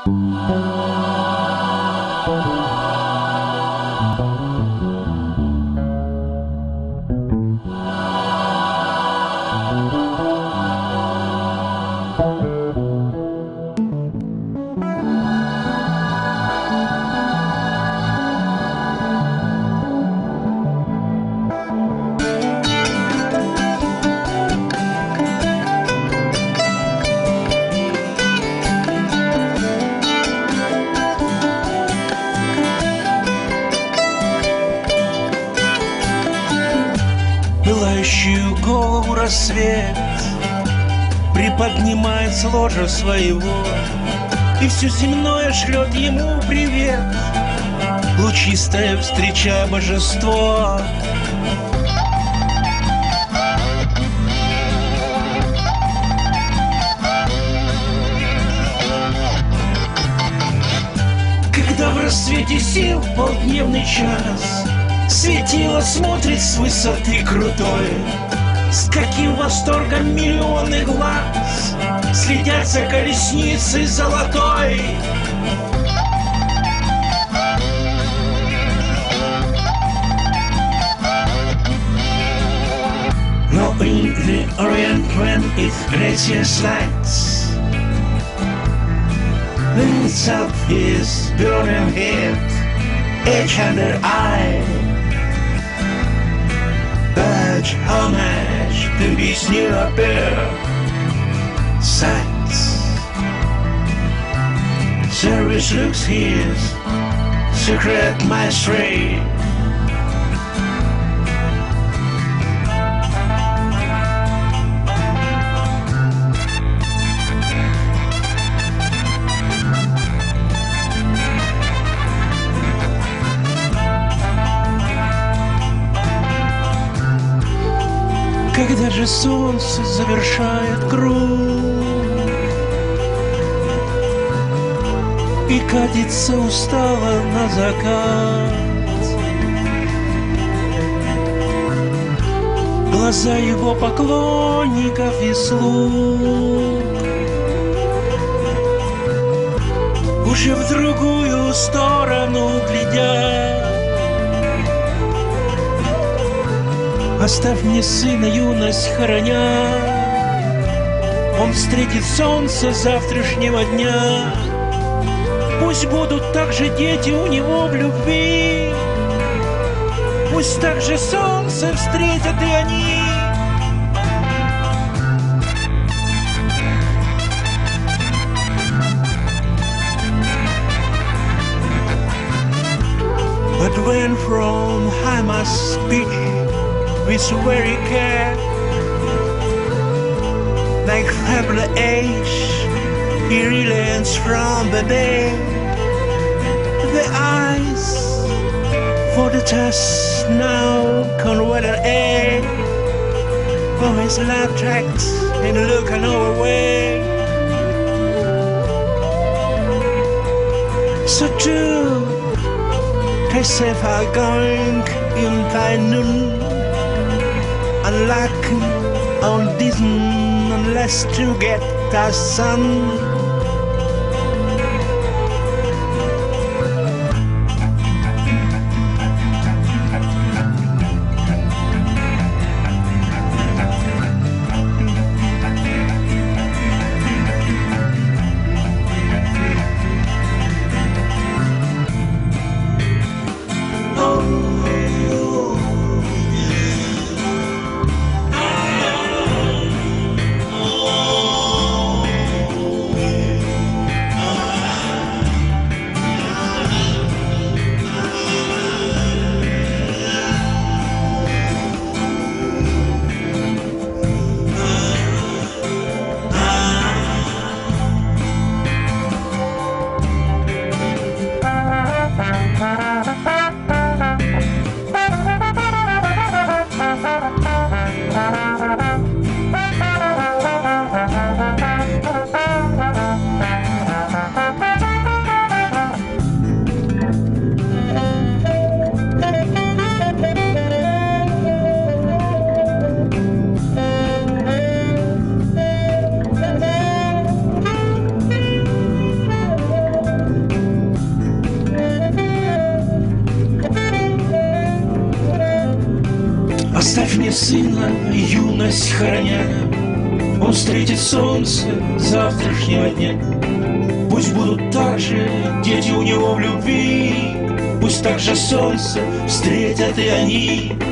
Пылающую голову рассвет приподнимает с ложа своего, и все земное шлет ему привет, лучистое встречая божество. Когда в рассвете сил полдневный час светило смотрит с высоты крутой, с каким восторгом миллионы глаз следят за колесницей золотой. Но in the Orient when it gracious lights, the south is burning head, each under eye. But homage to these new appear sights. Service looks his secret mastery. Когда же солнце завершает круг и катится устало на закат, глаза его поклонников и слуг уже в другую сторону глядят. Оставь мне сына, юность храня, он встретит солнце завтрашнего дня. Пусть будут также дети у него в любви, пусть также солнце встретят и они. But when from I must speak with very care, like feeble age, he relents from the day. The eyes for the test now converted air, for his love tracks in look another way. So too, they say are going in thy noon, unlucky on this unless to get the sun. юность храня, он встретит солнце завтрашнего дня. Пусть будут так же дети у него в любви, пусть так же солнце встретят и они.